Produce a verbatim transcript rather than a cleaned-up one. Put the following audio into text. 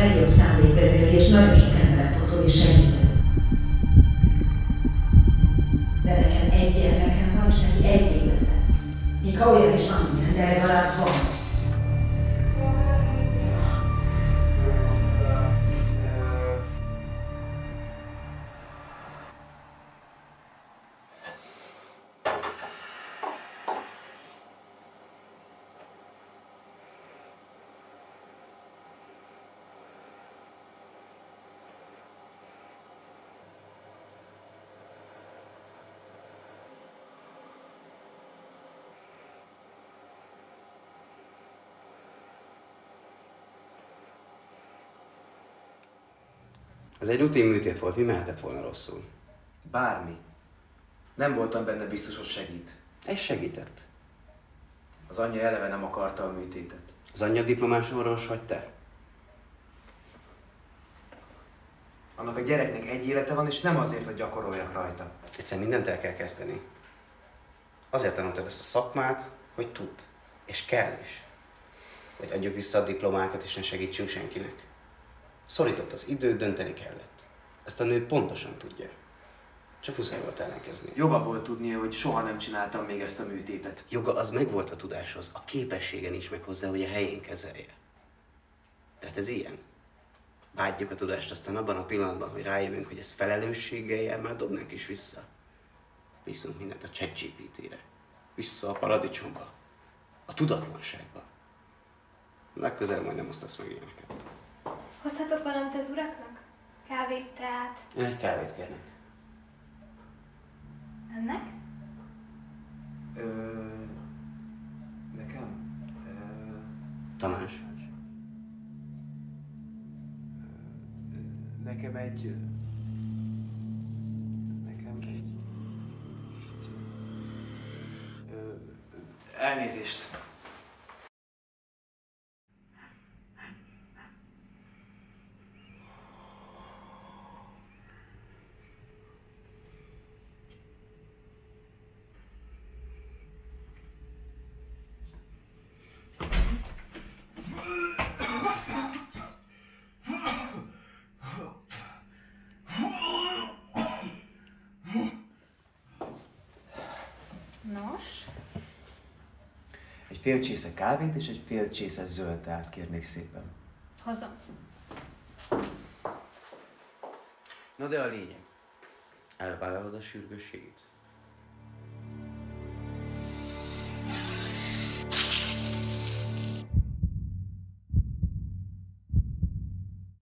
legjobb szándékvezérli, és nagyon sok emberen fotó és segített. De nekem egy gyermekem van, és neki egy élete. Még ha olyan is, amilyen, de legalább van. Ez egy rutin műtét volt, mi mehetett volna rosszul? Bármi. Nem voltam benne biztos, hogy segít. Ez segített. Az anyja eleve nem akarta a műtétet. Az anyja diplomás orvos vagy te? Annak a gyereknek egy élete van, és nem azért, hogy gyakoroljak rajta. Egyszerűen mindent el kell kezdeni. Azért tanultad ezt a szakmát, hogy tud. És kell is. Hogy adjuk vissza a diplomákat, és ne segítsünk senkinek. Szorított az idő, dönteni kellett. Ezt a nő pontosan tudja. Csak muszáj volt ellenkezni. Joga volt tudnia, hogy soha nem csináltam még ezt a műtétet. Joga az megvolt a tudáshoz, a képessége nincs meg hozzá, hogy a helyén kezelje. Tehát ez ilyen. Vágyjuk a tudást, aztán abban a pillanatban, hogy rájövünk, hogy ez felelősséggel jár, már dobnánk is vissza. Bízunk mindent a ChatGPT-re. Vissza a paradicsomba. A tudatlanságba. Legközelebb majd nem osztasz meg ilyeneket. Hozhatok valamit az uraknak? Kávét, teát? Én egy kávét kérnek. Önnek? Ö... Nekem? Ö... Tamás. Nekem egy... Nekem egy... Ö... Elnézést. Nos? Egy fél csésze kávét és egy fél csésze zöld teát kérnék szépen. Hozom. Na de a lényeg. Elvállalod a sürgősségét?